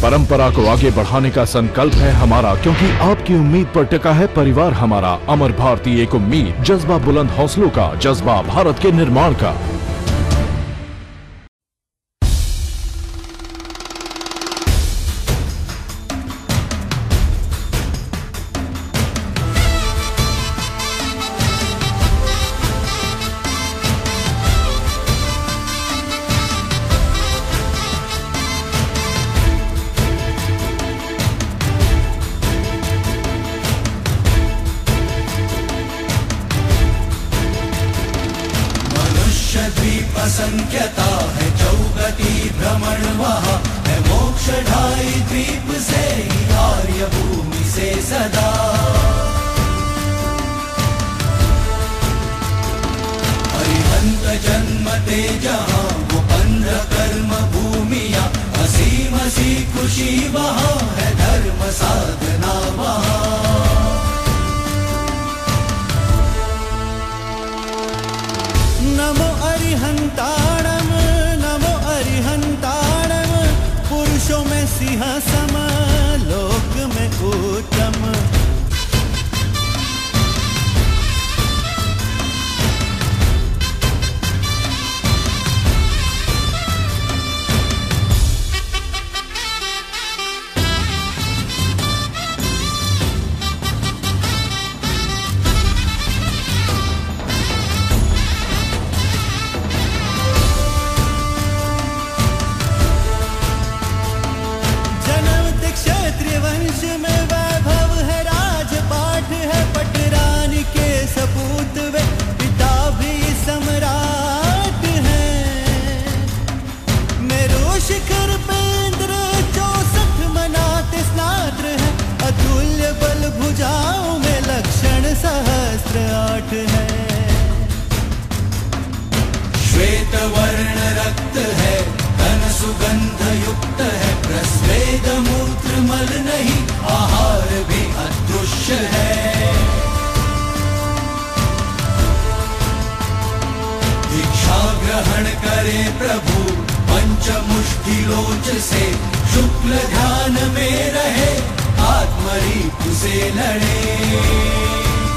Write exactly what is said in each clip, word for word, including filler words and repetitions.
परंपरा को आगे बढ़ाने का संकल्प है हमारा, क्योंकि आपकी उम्मीद पर टिका है परिवार हमारा। अमर भारती एक उम्मीद, जज्बा बुलंद हौसलों का, जज्बा भारत के निर्माण का। असंख्यता है चौगति भ्रमण वहाँ है मोक्ष ढाई द्वीप से ही आर्य भूमि से सदा। हरिहंत जन्मते जहाँ वो पंद्रह कर्म भूमिया, असीम सी खुशी वहाँ है धर्म साधना वहाँ। नमो अरिहंताणम नमो अरिहंताणम, पुरुषों में सिंह सम लोक में उत्तम। सहस्त्र आठ है, श्वेत वर्ण रक्त है, तन सुगंध युक्त है, प्रस्वेद मूत्र मल नहीं, आहार भी अदृश्य है। दीक्षा ग्रहण करे प्रभु पंचमुष्टि लोच से, शुक्ल ध्यान में रहे आत्मरीप से लड़े।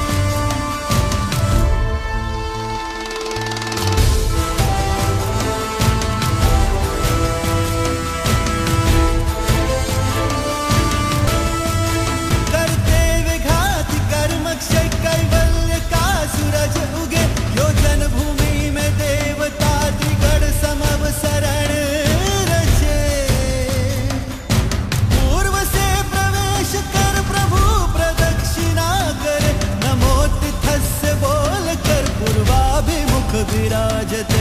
विराजते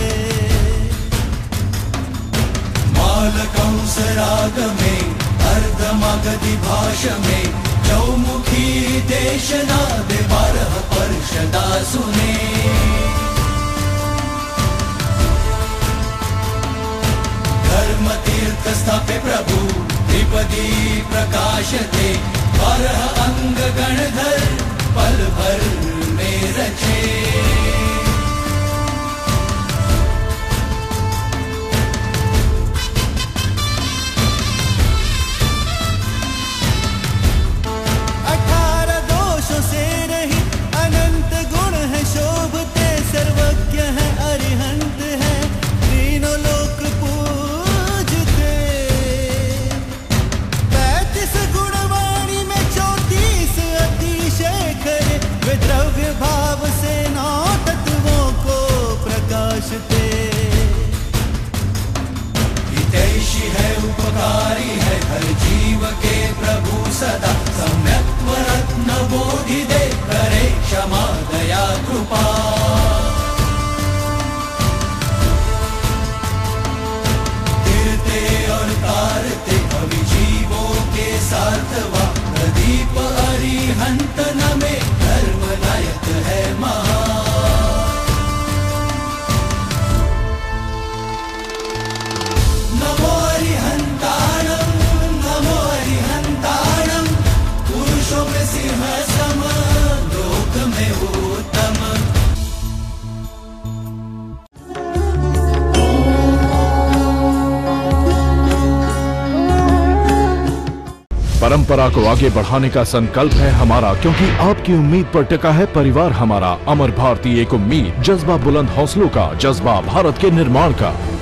मालकंस राग में, अर्धमगधि भाष में, चौमुखी देशनाद बारह पर्षदा सुने। धर्म तीर्थ स्थापे प्रभु त्रिपदी प्रकाशते, बारह अंग गणधर पल भर में रचे। सर्वज्ञ है अरिहंत है, तीनों लोक पूजते। पैंतीस गुणवाणी में चौतीस अति परंपरा को आगे बढ़ाने का संकल्प है हमारा, क्योंकि आपकी उम्मीद पर टिका है परिवार हमारा। अमर भारती एक उम्मीद, जज्बा बुलंद हौसलों का, जज्बा भारत के निर्माण का।